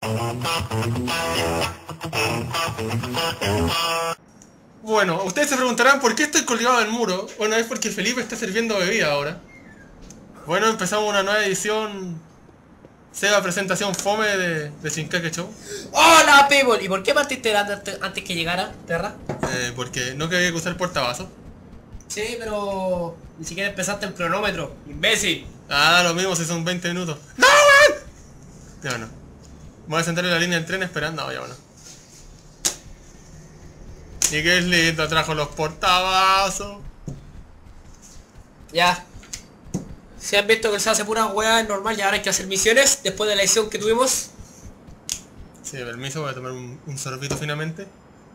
Bueno, ustedes se preguntarán por qué estoy colgado del muro. Bueno, es porque Felipe está sirviendo bebida ahora. Bueno, empezamos una nueva edición. Sega presentación fome de Shinkake Show. ¡Hola, people! ¿Y por qué partiste antes que llegara, Terra? Porque no quería usar el portavasos. Sí, pero... ni siquiera empezaste el cronómetro, imbécil. Ah, lo mismo si son 20 minutos. ¡No, man! Ya bueno. Voy a sentar en la línea del tren esperando. No, ya bueno. Y qué lindo, trajo los portavasos. Ya. Si han visto que se hace pura hueá, es normal, y ahora hay que hacer misiones después de la edición que tuvimos. Sí, permiso, voy a tomar un sorbito finalmente.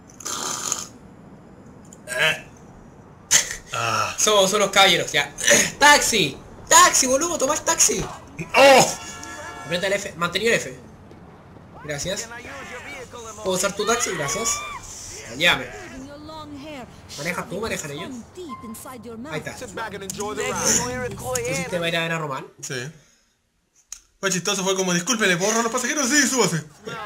Somos unos caballeros, ya. ¡Taxi! ¡Taxi, boludo! ¡Toma el taxi! ¡Oh! Aprieta el F, mantenido el F. Gracias. ¿Puedo usar tu taxi? Gracias. Llévame. ¿Manejas tú? ¿Manejan ellos? Ahí está. ¿Tú sí te va a ir a ver a Román? Sí. Fue chistoso, fue como, disculpe, ¿le puedo ahorrar a los pasajeros? Sí, súbase.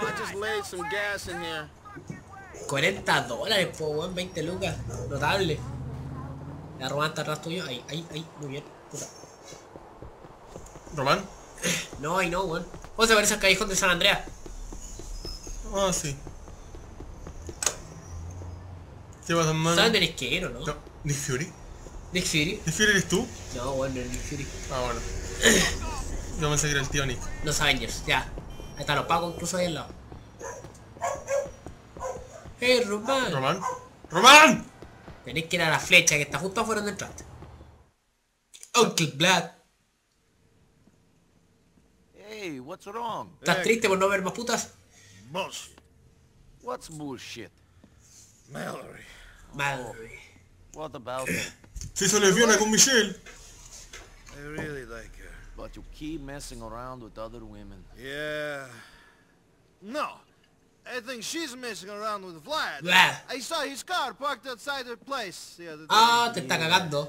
$40, po, weón, 20 lucas. Notable. La Román está atrás tuyo. Ahí, muy bien. Puta. ¿Román? No, ahí no, weón. ¿Cómo se parece al callejón de San Andreas? Ah, sí. ¿Qué pasa, hermano? ¿Saben del isquero, no? No. ¿Nick Fury? ¿Nick Fury? ¿Nick Fury eres tú? No, bueno, Nick Fury. Ah, bueno. Yo pensé que era el tío Nick. Los Avengers, ya. Ahí están los pagos incluso ahí al lado. ¡Hey, Román! ¿Román? ¡Román! Tenéis que ir a la flecha que está justo afuera donde entraste. Uncle Vlad. Hey, what's wrong? ¿Estás triste por no ver más putas? Bullshit. What's bullshit? Mallory. Madre. What about it? Se hizo lesbiana con Michelle. I really like her. But you keep messing around with other women. Yeah. No. I think she's messing around with Vlad. Vlad. I saw his car parked outside her place the other day. Ah, te está cagando.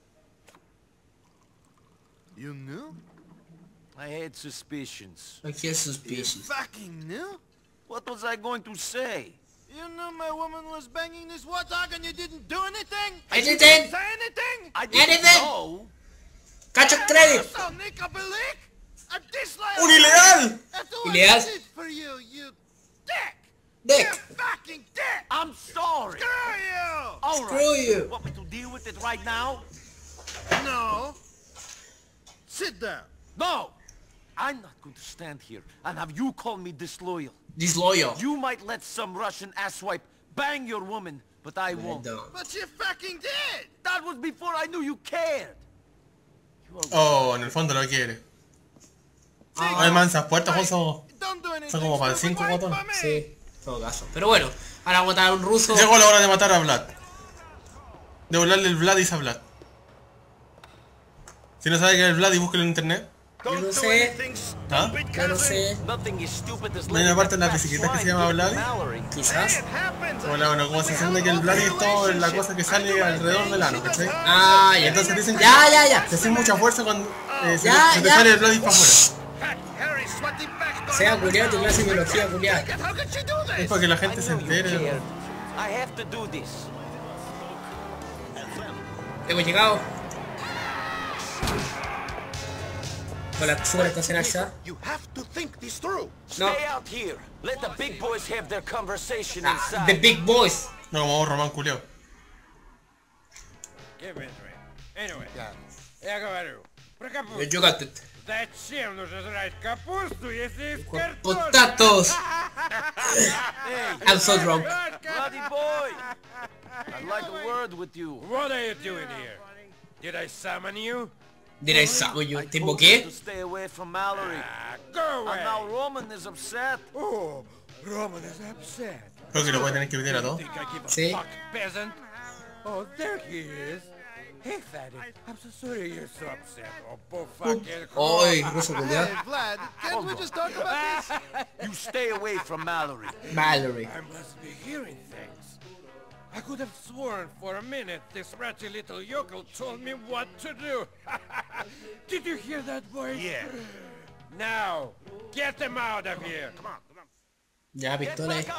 You knew? I had suspicions. Aquí es suspicious. Fucking knew? What was I going to say? You knew my woman was banging this warthog and you didn't do anything? I didn't! Say anything? I didn't Anything? know. ¡Cacho credit! So Nick up a lick? A disloyal. ¡Un ilegal! That's all Ilegal. I did for you, you dick! Dick! You fucking dick! I'm sorry. Screw you! All Screw right. you! Want me to deal with it right now? No. Sit down. No. I'm not going to stand here and have you call me disloyal. Disloyal. You might let some Russian asswipe bang your woman, but I won't. But you fucking did! That was before I knew you cared. You are Oh, en el fondo lo quiere. Además, esas puertas son Don't do anything. son como para 5 stupid. Wait botones. for me. Sí, en todo caso. Pero bueno, ahora vamos a matar a un ruso. Llegó la hora de matar a Vlad. De volarle el Vladis a Vlad. Si no sabe que es el Vlad, búsquelo en internet. Yo no sé. ¿Ah? Yo no sé. nothing as stupid as ¿No hay una parte en las bicicletas que se llama Vladi? Quizás. Hola, bueno, como se entiende que el Vladi es todo la cosa que sale alrededor del ano, ¿cachai? Ah, ya. Entonces dicen que Ya. te hace mucha fuerza cuando se Ya, te ya. sale el Vladi para afuera. Sea culiado tu clase de biología culiada. How could you do Es this? para que la gente se entere. I have to do this. Hemos llegado. Con la super estación allá. You have to think this through. No. Stay out here. Let the big boys have their conversation Ah, inside. the big boys. No, como vos, Román culiao. Give it to me. Anyway, я говорю, про капусту. You got it. Зачем нужно жрать капусту, если есть картошка? Potatoes. Hey, I'm so drunk. bloody boy! I'd like a word with you. What are you doing here? Did I summon you? Did I summon you? I ¿Te told you invoqué? to stay away from Mallory. Ah, go And now away. Roman is upset. Oh, Roman is upset. Creo que lo voy a tener que meter a todos. Think I give a Sí. fuck, peasant? Oh, there he is. Hey, fatty, I'm so sorry you're so upset. Oh, poor fucking Ay, ruso Hey, culiado. Vlad, can't we just talk about this? You stay away from Mallory. Mallory. I must be hearing things. I could have sworn for a minute this ratty little yokel told me what to do. Did you hear that voice? Yeah. Now, get them out of here. Come on, come on. Ya, pistola ahí.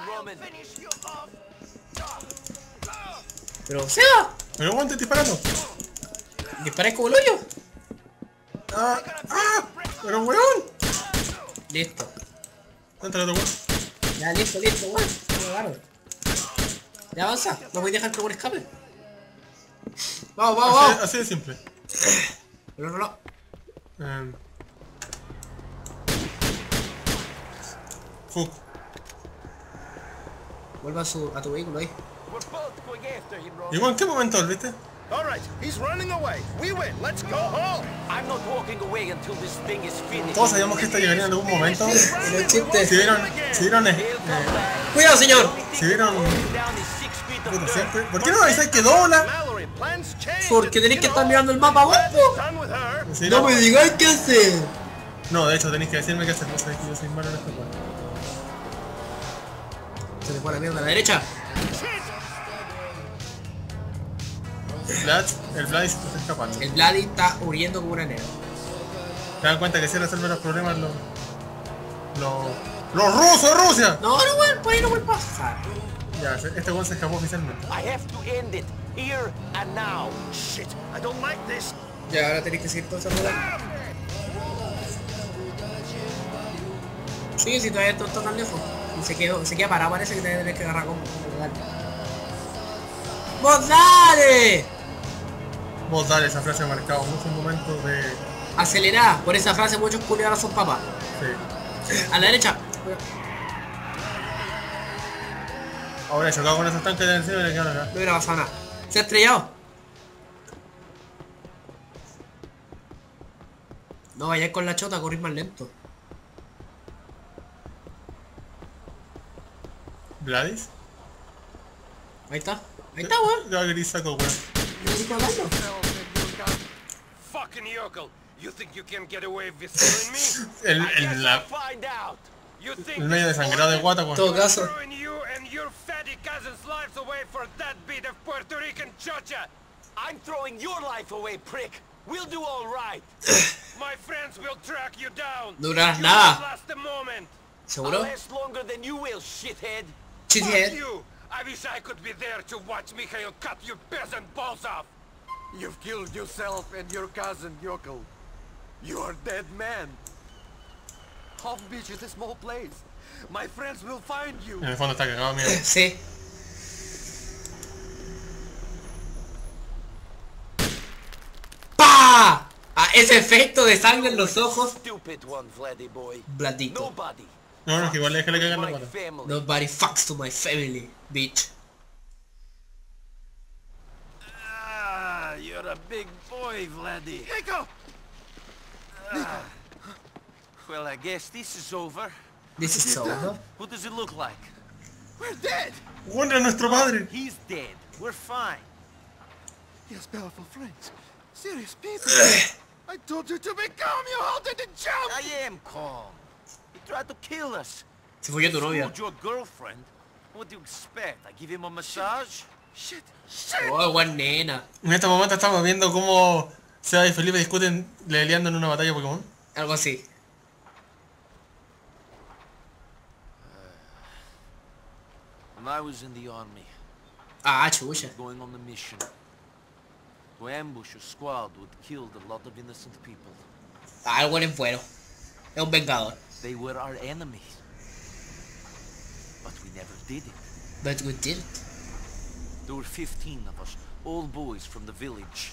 Pero, Seba, Pero aguante disparando. disparáis como el hoyo. ¡Ah! ¡Ah! ¡Pero weón! Listo. Entra otro weón. Ya, listo, weón. No me agarro. Ya avanza, no voy a dejar que un escape. Vamos, vamos, vamos. Así de simple. Pero no. Fuck. Vuelva a tu vehículo ahí. ¿Y en qué momento volviste? All right, he's running away. We win. Let's go home. I'm not walking away until this thing is finished. Todos sabíamos que esto llegaría en algún momento. Pero chiste. Si vieron, Cuidado, señor. si vieron, puta, siempre. ¿Por qué no avisáis que dobla? Mallory, plans change. Porque tenéis que estar mirando el mapa, vos. Done with her. Si No me digáis qué hacer. No, de hecho tenéis que decirme qué hacer. No sabéis que yo soy malo en esta cosa. Se le fue la mierda a la derecha. El Vlad se está escapando. El Vladi está huyendo como una nena. ¿Te dan cuenta que si resuelven los problemas los rusos de Rusia? No, weón, por ahí no voy a pasar. Ya, este weón se escapó oficialmente. I have to end it here and now. Shit, I don't like this. Ya, ahora tenéis que seguir todo esa rueda. Sí, si todavía esto está tan lejos. Y se queda parado, parece que tenés que agarrar como. ¡Vos dale! Vos dale, esa frase ha marcado muchos momentos de... Acelerá, por esa frase muchos culiados a sus papás. Sí. A la derecha. Ahora he chocado con esos tanques de encima y le quedaron acá. No hubiera pasado nada. Se ha estrellado. No vayáis con la chota, corrís más lento. ¿Vladis? Ahí está, weón. Ya gris saco, weón. ¿No me dijo hablando? Fucking yokel! You think you can get away with killing me? Find out. You think El medio desangrado de guata, En weón. todo caso. throwing you and your fatty cousin's lives away for that bit of Puerto Rican chocha? I'm throwing your life away, prick. We'll do all right. My friends will track you down. No durarás You nada. won't last a moment. I'll ¿Seguro? last longer than you will, shithead. Fuck Shithead. you. I wish I could be there to watch Mikhail cut your peasant balls off. You've killed yourself and your cousin, Yokel. You are dead man. Half Beach is a small place. My friends will find you. En el fondo está cagado, mira. Sí. ¡Pah! Ah, ese efecto de sangre en los ojos. Stupid one, Vladdy boy. Blandito. Nobody. No, es que igual le déjale cagar la My guata. family. Nobody fucks to my family, bitch. Ah, you're a big boy, Vladdy. Nico! Well, I guess this is over. This is over. What does it look like? We're dead! ¡Juan es nuestro padre! He's dead. We're fine. He has powerful friends. Serious people. I told you to be calm, you halted and jumped! I am calm. He tried to kill us. Se fue tu novia. Killed your girlfriend. What do you expect? I give him a massage? Shit! Shit! Oh, buen nena. En este momento estamos viendo cómo Seba y Felipe discuten leleando en una batalla Pokémon. Algo así. When I was in the army, Ah, chucha. going on a mission, to ambush a squad would kill a lot of innocent people. Ah, el buen es bueno. Es un vengador. They were our enemies. But we never did it. But we did it. There were 15 of us, all boys from the village.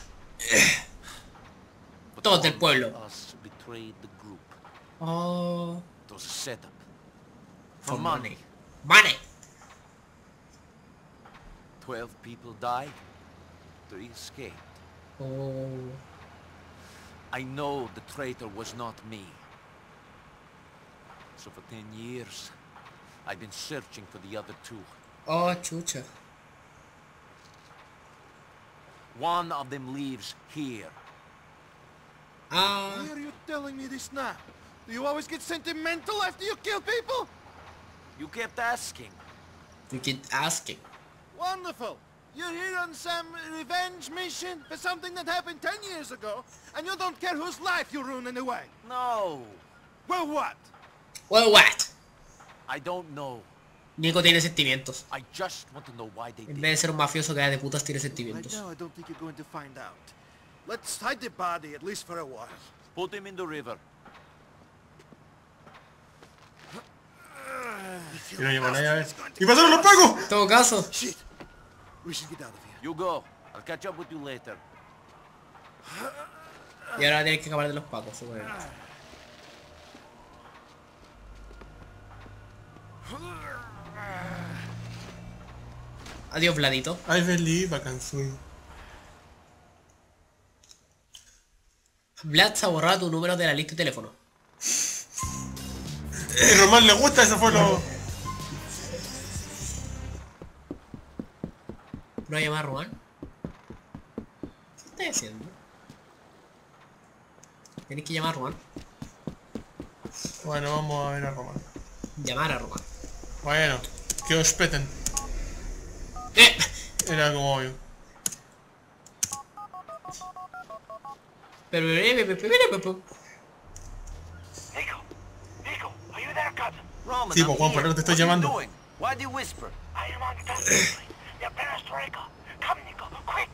But Todos del one pueblo. of us betrayed the group. Oh. It was a setup. For For money. Money. 12 people died. 3 escaped. Oh. I know the traitor was not me. So for 10 years, I've been searching for the other 2. Oh, chucha. One of them lives here. Ah. Why are you telling me this now? Do you always get sentimental after you kill people? You kept asking. You keep asking. Wonderful! You're here on some revenge mission for something that happened 10 years ago, and you don't care whose life you ruin anyway. No. Well, what? Well, what? I don't know. Nico tiene sentimientos. I just want to know why they En did vez de it. ser un mafioso que da de putas, tiene Right sentimientos. now, I don't think you're going to find out. Let's hide the body, at least for a while. Put him in the river. Y no lleva nadie a ver. ¡Y pasaron los pacos! En todo caso, Shit! We should get out of here. You go. I'll catch up with you later. y ahora tienes que acabar de los pacos, seguramente. Adiós, Vladito. I believe I can swim. Vlad se ha borrado tu número de la lista de teléfono. Román le gusta, eso fue lo... ¿No hay llamar a Román? ¿Qué estás haciendo? Tienes que llamar a Román. Bueno, vamos a ver a Román. Llamar a Román. Bueno, que os peten. Era como obvio. Pero... Roman, Sí, I'm pues, Juan, por here. eso te estoy What are you llamando. doing? Why do you whisper? I am on Perestroika. The Perestroika. Come, Nico, quick.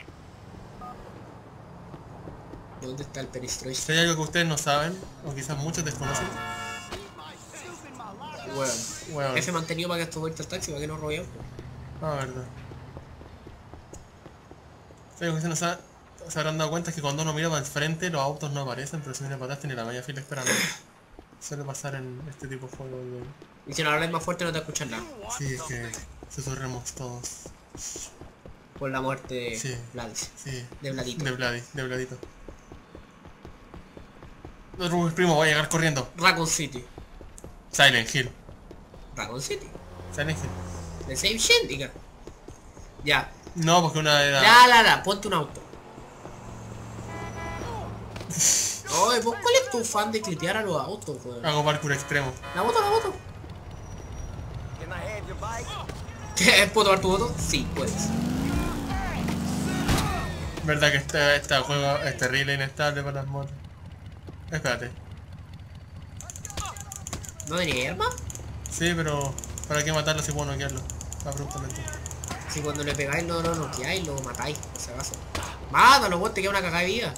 ¿Dónde está el peristroide? Si hay algo que ustedes no saben, o quizás muchos desconocen, Bueno. bueno, Jefe mantenido para que esto vuelta al taxi, para que no robemos. ah, verdad. Si hay algo que ustedes no saben, se habrán dado cuenta que cuando uno mira para el frente los autos no aparecen, pero si mira para atrás tiene la media fila esperando. Suele pasar en este tipo de juegos. Y si no hablas más fuerte no te escuchan nada. Sí, es que susurremos todos. Por la muerte de Sí. Vladis. Sí, De Vladito. de Vladito. Los Rubens Primo va a llegar corriendo. Raccoon City. Silent Hill. Raccoon City. Silent Hill. The same shit, diga. Ya. No, porque una era... La, ponte un auto. Oye, ¿vos cuál es tu fan de clipear a los autos, weón? Hago parkour extremo. La moto. Can I have your bike? ¿Qué? ¿Puedo tomar tu moto? Sí, puedes. Verdad que este juego es terrible e inestable para las motos. Espérate. ¿No tenía arma? Sí, pero ¿para qué matarlo si puedo noquearlo? Abruptamente. Si cuando le pegáis lo noqueáis, lo matáis, por si acaso. Mátalo, vos, te queda una cagada de vida.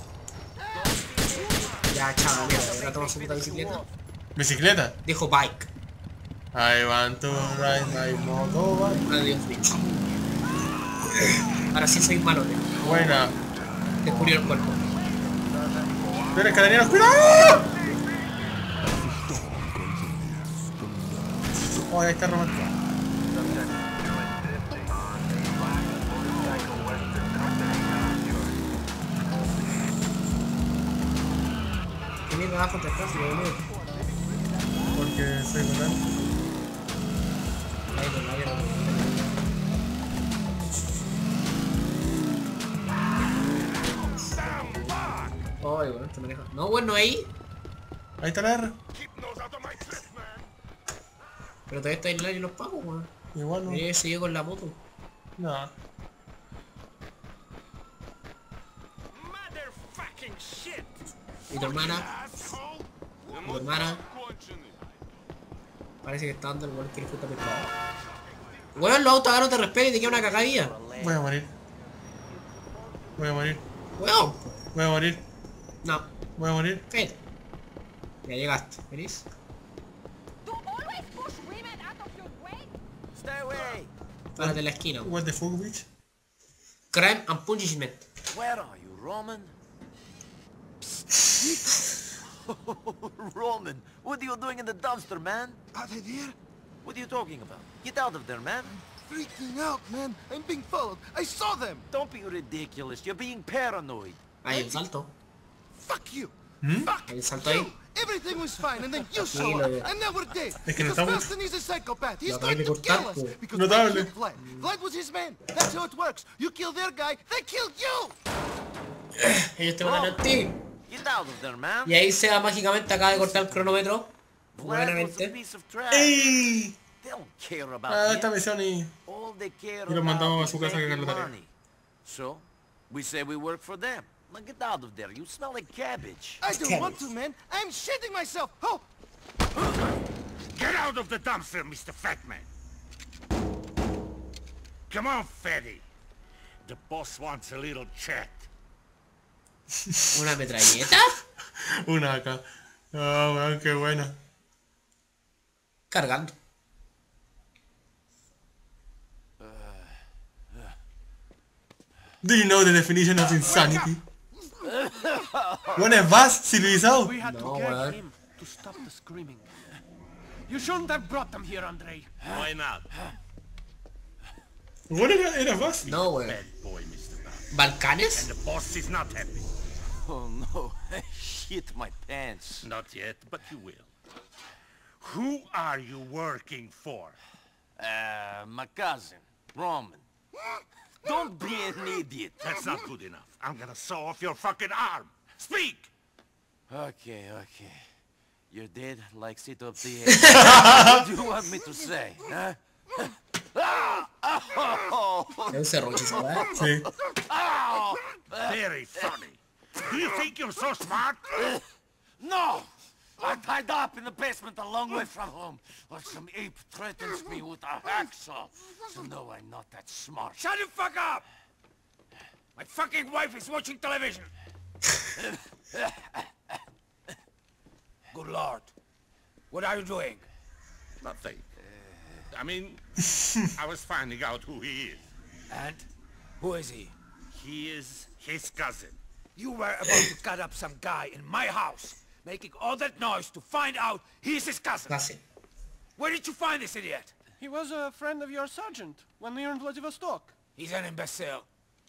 Ya, chaval, mierda, ahora toma su puta bicicleta. ¿Bicicleta? Dijo bike. I want to ride my motorbike. Adiós, bicho. Ahora sí soy malote. Buena. Descubrió el cuerpo. ¡Vienen carabineros! ¡Cuidado! Oh, ahí está Román. ¿Qué mierda vas contra el tráfico, boludo? Porque soy Román. Ay, bueno, esto maneja. No, bueno, ahí. Ahí está la R. Pero todavía está en los pagos, weón. Igual no. Sigue con la moto. No. Y tu hermana. Parece que está dando el gol que le puta pescado. Weón, los autos ahora no te respetan y te queda una cagadilla. Voy a morir. Weón. Voy a morir. No, Voy a morir. cállate. Ya llegaste, ¿feliz? Stay away! Párate en la esquina. What the fuck, bitch? Crime and punishment. Where are you, Roman? Roman, what are you doing in the dumpster, man? Are they there? What are you talking about? Get out of there, man. Freaking out, man. I'm being followed. I saw them. Don't be ridiculous. You're being paranoid. Hay un salto. Fuck you. Hay un salto ahí. Everything was fine, and then you show up, and now we're dead. Es que no Because estamos- Felton is a psychopath. He's Lo trying acabas to de kill cortar, us. po. Because Notable. we killed Vlad. Vlad was his man. That's how it works. You kill their guy, they kill you. Ellos te matan a ti. Get out of there, man. Y ahí Sega mágicamente acaba de cortar el cronómetro. Vlad was a Buenamente. piece of trash. ¡Ey! They don't care about Ah, him. esta misión y... All they care Y los mandamos about a su is casa a making cagar la tarea. money. So, we say we work for them. Now get out of there. You smell like cabbage. I don't want to, man. I'm shitting myself. Oh, Get out of the dumpster, Mr. Fatman. Come on, Fatty. The boss wants a little chat. ¿Una metralleta? Una acá. Oh, weón, qué buena. Cargando. Do you know the definition of insanity? Bueno, es Buzz civilizado. We had to No, get weón. him to stop the screaming. You shouldn't have brought them here, Andre. Why not? Bueno, era Buzz. No, weón. Bad boy, Mr. Buzz. ¿Balcanes? The boss is not happy. Oh no, I shit my pants. Not yet, but you will. Who are you working for? My cousin, Roman. Don't be an idiot. That's not good enough. I'm gonna saw off your fucking arm. Speak! Okay. Your dad likes it up the air. What do you want me to say, huh? Es un serrucho esa weá. Sí. Very funny. Do you think you're so smart? No! I'm tied up in the basement a long way from home, while some ape threatens me with a hacksaw. So no, I'm not that smart. Shut the fuck up! My fucking wife is watching television. Good lord. What are you doing? Nothing. I mean, I was finding out who he is. And? Who is he? He is his cousin. You were about to cut up some guy in my house, making all that noise to find out he's his cousin. Casi. Where did you find this idiot? He was a friend of your sergeant when we were in Vladivostok. He's an imbecile.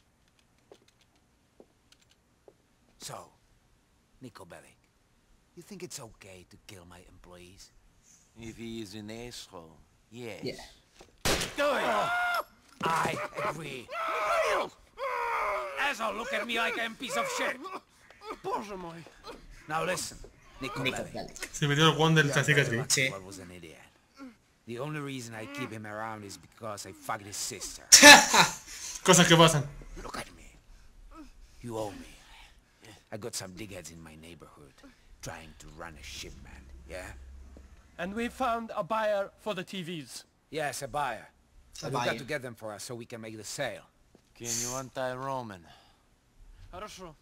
So, Niko Bellic, you think it's okay to kill my employees? If he is an asshole, yes. Yeah. Do it! I agree. Asshole, look at me like I'm a piece of shit. Боже мой. Now listen, Niko Nico Bellic. Bellic. Se metió el Juan del Your cicatriz. Sí. brother was an idiot. The only reason I keep him around is because I fucked his sister. Cosas que pasan. Look at me. You owe me. I got some digheads in my neighborhood trying to run a shipment, yeah? And we found a buyer for the TVs. Yes, a buyer. A But you've buyer. got to get them for us so we can make the sale. Can you untie Roman? Хорошо.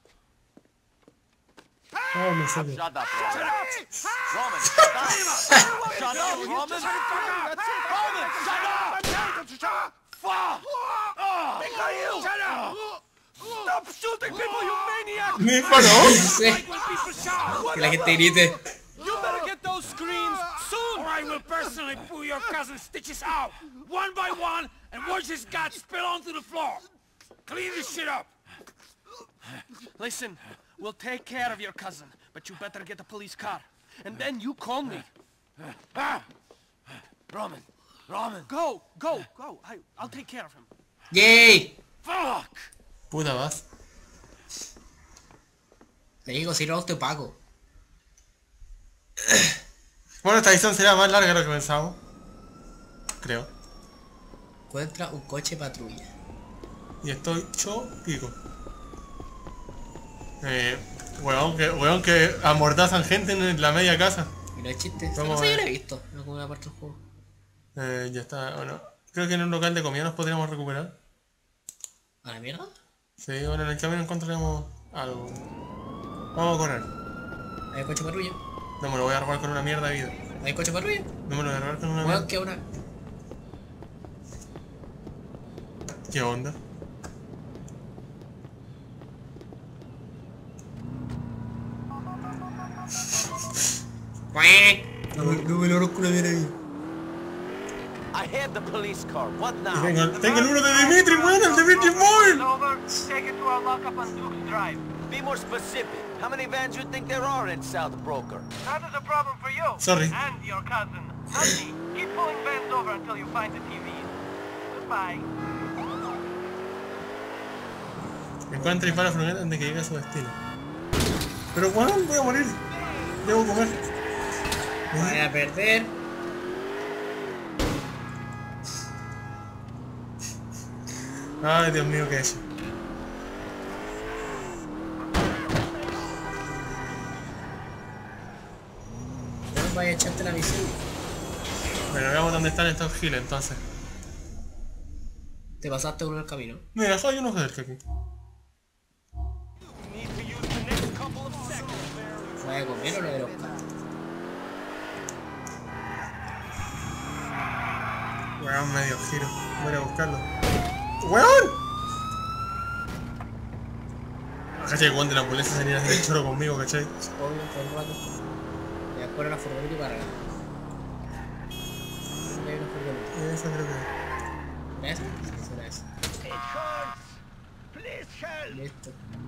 Oh, me sale. Shut up, Roman. Roman, shut up! Shut up, Roman! Roman, shut up! Fuck! Shut up! Stop shooting people, you maniac! Ni paró. Sí. Like when people shout! Que la gente grite. You better get those screens soon! Or I will personally pull your cousin's stitches out, one by one, and watch his guts spill onto the floor. Clean this shit up. Listen, we'll take care of your cousin, but you better get a police car. And then you call me. Roman! Roman! Go! I'll take care of him. ¡Yay! Fuck! Puta Buzz. Le digo, si no, te pago. Bueno, esta edición será más larga de lo que pensábamos. Creo. Encuentra un coche patrulla. Y estoy pico. Weón que amordazan gente en la media casa. Y no es chiste. Vamos No a sé, yo ver. lo he visto en alguna parte del juego. Ya está, bueno. Creo que en un local de comida nos podríamos recuperar. ¿A la mierda? Sí, bueno, en el camino encontraremos algo. Vamos a correr. ¿Hay coche patrulla? No me lo voy a robar con una mierda de vida. ¿Hay coche patrulla? No me lo voy a robar con una Bueno, mierda. que una... ¿Qué onda? No me lo robo con una mierda. I had the police car. What now? Tengo el número de Dimitri, weón, el Dimitri Móvil. Over. Take it to our lockup on Duke's Drive. Be more specific. How many vans you think there are in South Broker? That is a problem for you. Sorry. And your cousin. Not me. Keep pulling vans over until you find the TV. Goodbye. Encuentra y para la furgoneta antes de que llegue a su destino. Pero weón, voy a morir. Debo comer. Voy a perder. Ay, Dios mío, ¿qué es eso? No vaya a echarte la misión. Bueno, veamos dónde están estos giles entonces. Te pasaste uno en el camino. Mira, solo hay unos cerca aquí. ¿Voy a comer o lo de los gatos? Weón, medio giro. Voy a ir a buscarlo. ¡Weón! ¿Cachai? Weón de la ambulancia se venía a hacer el choro conmigo, ¿cachai? Supongo que un rato. Me acuerdo la furgoneta y para acá. Hay una furgoneta. Esa creo que ¿Ves? Sí, será esa. Listo.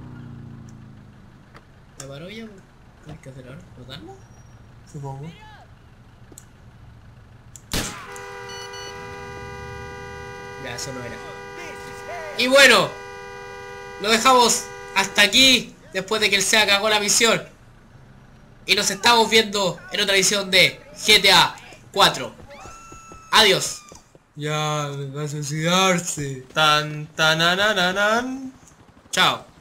¿La paró ya? ¿Qué hay que hacer ahora? ¿Rotarla? supongo. Ya, eso no era. Y bueno, lo dejamos hasta aquí después de que él se acabó la misión. Y nos estamos viendo en otra edición de GTA 4. Adiós. Ya, me va a suicidarse. Tan, tan, nan, nan, nan. Chao.